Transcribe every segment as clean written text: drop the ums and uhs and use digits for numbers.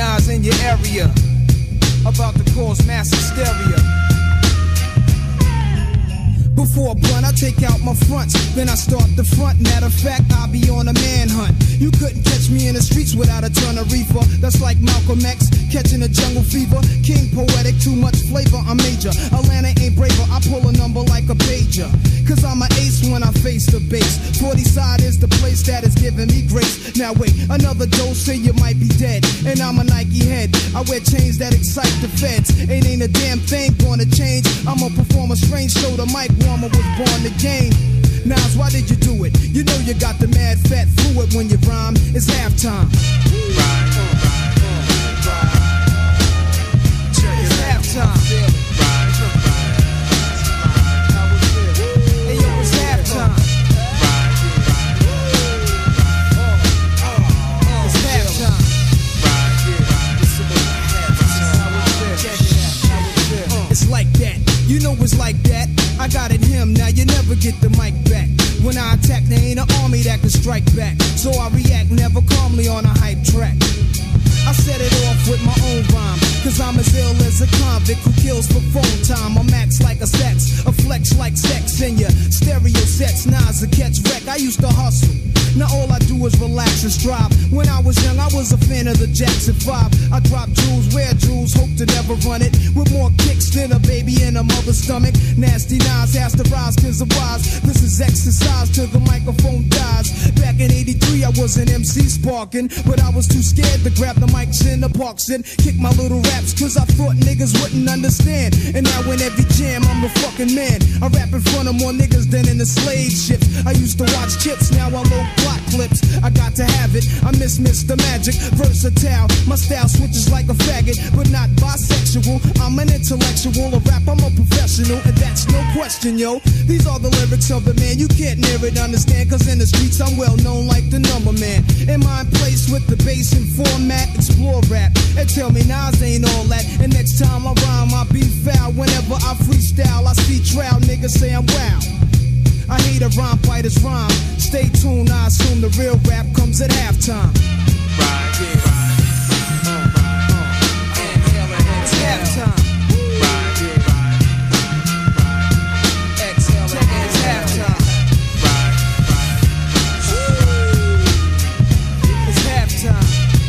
Nas in your area, about to cause mass hysteria. Before a blunt, I take out my fronts, then I start the front. Matter of fact, I'll be on a manhunt. You couldn't catch me in the streets without a ton of reefer. That's like Malcolm X catching a jungle fever. King poetic, too much flavor, I'm major. Atlanta ain't braver, I pull a number like a pager. Cause I'm an ace when I face the base. 40 side is the place that is giving me grace. Now wait, another dose, say you might be dead. And I'm a Nike head, I wear chains that excite the feds. Ain't a damn thing gonna change. I'ma perform a strange show, the mic warmer was born to game. Nas, why did you do it? You know you got the mad fat fluid when you rhyme. It's halftime. It's halftime. Hey yo, it's halftime. It's halftime. It's like that. You know it's like that. I got it him, now you never get the mic back. When I attack, there ain't an army that can strike back. So I react never calmly on a hype track. I set it off with my own rhyme, cause I'm as ill as a convict who kills for phone time. I'm max like a sex, a flex like sex in your stereo sets. Nas a catch wreck, I used to hustle. Now all I do is relax and strive. When I was young, I was a fan of the Jackson 5. I drop jewels, wear jewels, hope to never run it. With more kicks than a baby in a mother's stomach. Nasty Nas has to rise cause of wise. This is exercise till the microphone dies. Back in 83, I was an MC sparking, but I was too scared to grab the mics in the parks and kick my little raps cause I thought niggas wouldn't understand. And now in every jam, I'm the fucking man. I rap in front of more niggas than in the slave ships. I used to watch Chips, now I load plot clips. I got to have it, I miss Mr. Magic. Versatile, my style switches like a faggot, but not bisexual. I'm an intellectual, a rap, I'm a professional, and that's no question, yo. These are the lyrics of the man, you can't near it, understand, cause in the streets I'm well known like the number man. Am I in place with the bass and format? Explore rap, and tell me Nas ain't all that. And next time I rhyme, I be foul. Whenever I freestyle, I see trial, niggas say I'm wow. I hate a rhyme fighter's rhyme. Stay tuned, I assume the real rap comes at halftime. Right, yeah. It's halftime. Right, yeah. Exhale, it's halftime. Right, it's halftime.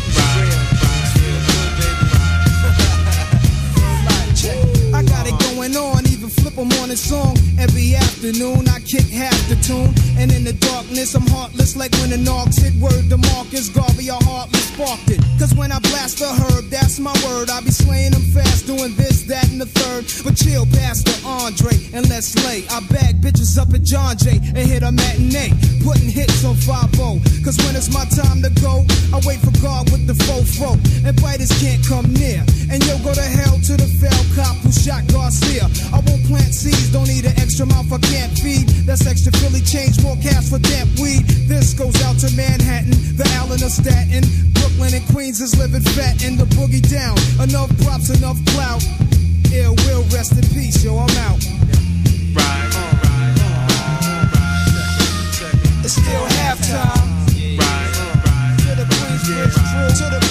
I got it going on, even flip a morning song. Every afternoon I kick half the tune, and in the darkness I'm heartless like when the knocks hit. Word to Marcus Garvey, I hardly sparked it. Cause when I blast the herb, that's my word. I be slaying them fast, doing this, that, and the third. But chill, Pastor Andre, and let's lay. I bag bitches up at John Jay and hit a matinee, putting hits on 5-0. Cause when it's my time to go, I wait for God with the fofo, and biters can't come near. And yo, go to hell to the fell cop who shot Garcia. I won't plant seeds, don't need an extra mouth I can't feed. That's extra Philly change, more cash for damp weed. This goes out to Manhattan, the Allen of Staten. Brooklyn and Queens is living fat in the boogie down. Enough props, enough clout. Ill will, rest in peace, yo, I'm out. It's still halftime. To the Queensbridge crew, to the